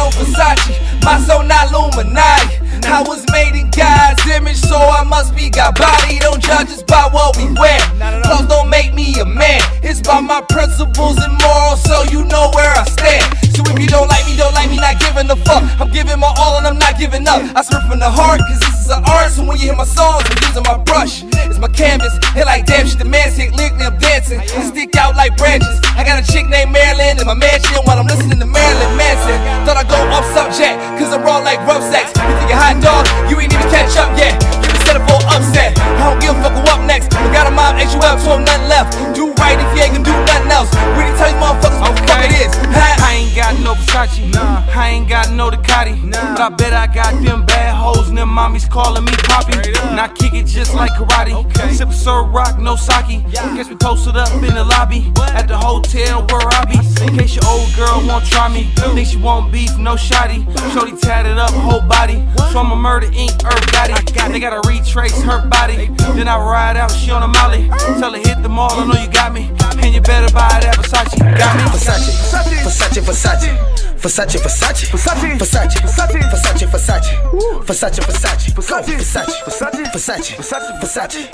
on Versace, my soul not Illuminati. I was made in God's image, so I must be God body. Don't judge us by what we wear. Clothes don't make me a man. It's by my principles and morals, so you know where I stand. So if you don't like me, not giving a fuck. I'm giving my all and I'm not giving up. I spit from the heart, cause this is an art. So when you hear my songs, I'm using my brush. It's my canvas, they like damn shit, the man sick, lyrically I'm dancing. I stick out like branches. I got a chick named Marilyn in my mansion while I'm listening to Marilyn Manson. Thought I'd go up subject, cause I'm raw like rough sex. You think you're hot dog, you ain't even catch up yet. You can set up for upset. I don't give a fuck who up next. I got a mob, HUL, so nothing left. Do right if you ain't gonna do nothing else. Really tell you motherfuckers what the fuck it is. I ain't got no Versace, I ain't got no Ducati, but I bet I got them bad hoes and them mommies calling me Poppy. And I kick it just like karate, sip Sir Rock, no sake. Catch me posted up in the lobby at the hotel where I be. In case your old girl won't try me, think she won't beef, no shoddy. Shorty tatted up whole body, so I'm a murder ink, Earth got it. They gotta retrace her body, then I ride out, she on a molly. Tell her hit the mall, I know you got me, and you better buy that Versace. Got me? Versace, Versace, Versace, Versace, Versace, Versace, Versace, Versace, Versace, Versace, Versace, Versace, Versace, Versace, Versace, Versace,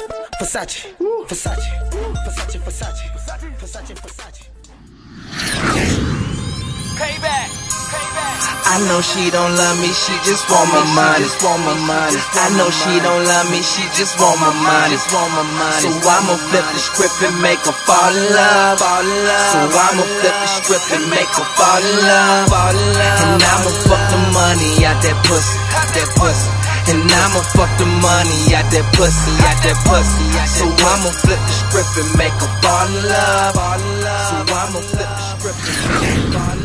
Versace, Versace, Versace. Payback. I know she don't love me, she just want my money. I know she don't love me, she just want my money. So I'ma flip the script and make her fall in love. So I'ma flip the script and make her fall in love. And I'ma fuck the money out that pussy, And I'ma fuck the money out that pussy, So I'ma flip the script and make her fall in love. So I'ma flip the script and make her fall in love.